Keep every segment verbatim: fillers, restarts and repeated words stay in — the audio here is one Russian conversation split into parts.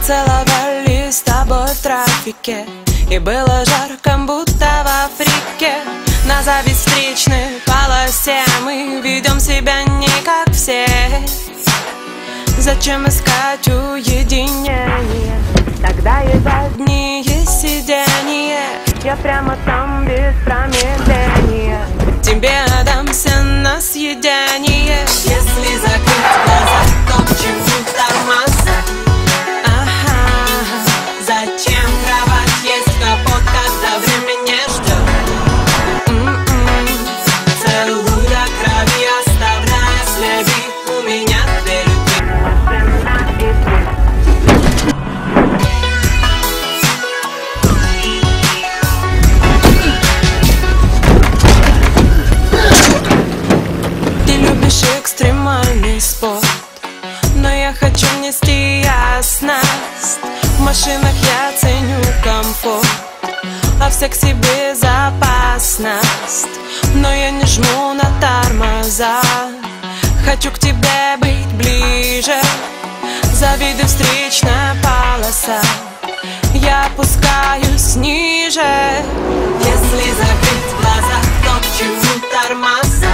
целовались с тобой в трафике, и было жарко, будто в Африке. На зависть встречной полосе мы ведем себя не как все. Зачем искать уединение? Тогда есть одни сиденья, я прямо там без промедления тебе отдамся на съедение. Если закрыть глаза, то к чему тормоза? Ага. Зачем кровать есть капот, когда время не ждет? М-м-м. Целуй до крови, оставляя следы. У меня две экстремальный спорт, но я хочу нести ясность. В машинах я ценю комфорт, а в сексе безопасность. Но я не жму на тормоза, хочу к тебе быть ближе. Завидуй встречная полоса, я опускаюсь ниже. Если закрыть глаза, то к чему тормоза?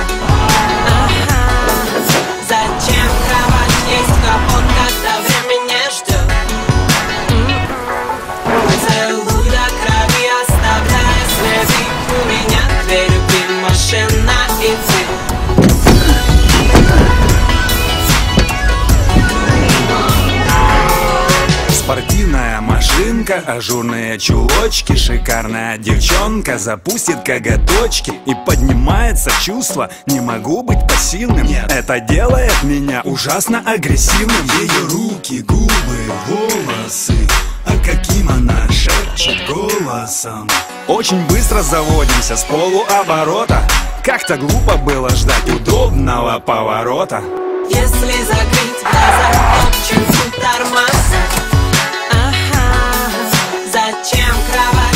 Зачем кровать есть капот, когда время не ждет? Целуй до крови, оставляя следы. У меня две любви, машина и ты. Спортивная машинка, ажурные чулочки, шикарная девчонка запустит коготочки и поднимается чувство. Не могу быть пассивным, нет. Это делает меня ужасно агрессивным. Ее руки, губы, волосы, а каким она шепчет голосом. Очень быстро заводимся с полуоборота. Как-то глупо было ждать удобного поворота. Если закрыть глаза, то к чему тормоза? Ага. Зачем кровать